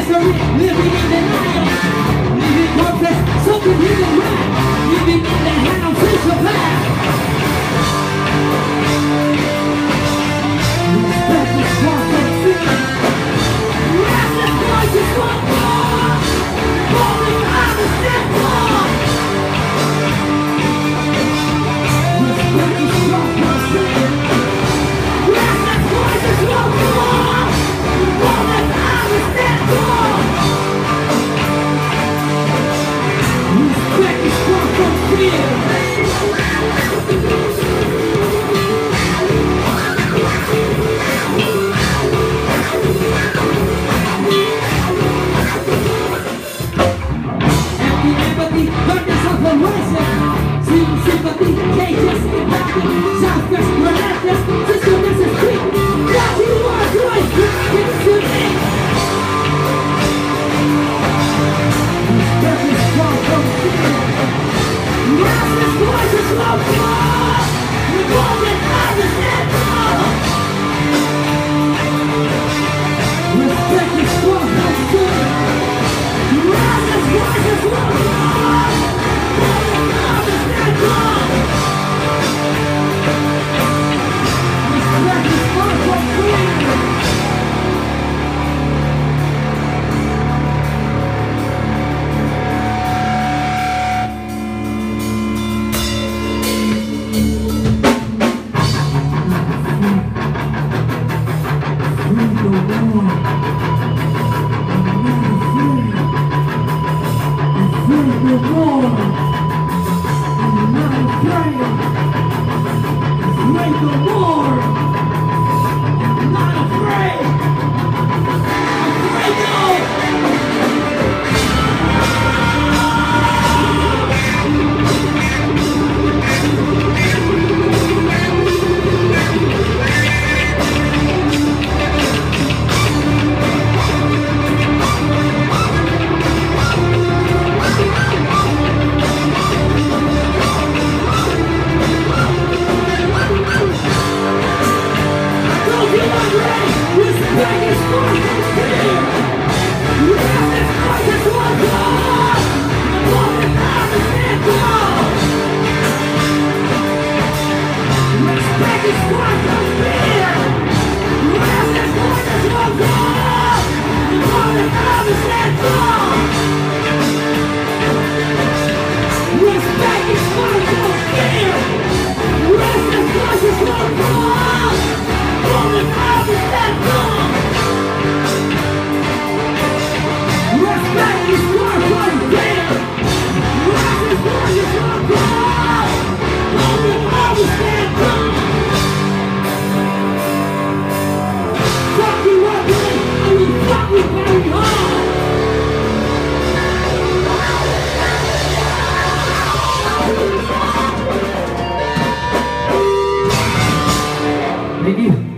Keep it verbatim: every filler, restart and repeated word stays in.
misery, living in denial, living hopeless, something hidden right, living in the house is a path. Respect is far from fear. Restless voices want more, falling out of step more. Respect is far from fear. Restless voices want more, falling out of step more. Respect is far from fear. Darkness of horizon, seeing sympathy, cages, empathy, selfless, relentless, systemless is quick. What you are doing, it's to me. Respect is far from fear. Restless voices love more, revolving understand more. Respect is far from fear. Restless voices love more. Break the war. I'm not afraid. Afraid no. Respect is far from fear. Restless voices want more. Falling out of step more. Respect is far from fear. Restless voices want more. Falling out of step more. Respect is far from fear. Restless voices want more. Falling out of step more. Respect is far from fear. Restless voices want more. Falling out of step more. Fuck you ugly, I will fuck you very hard. Thank you.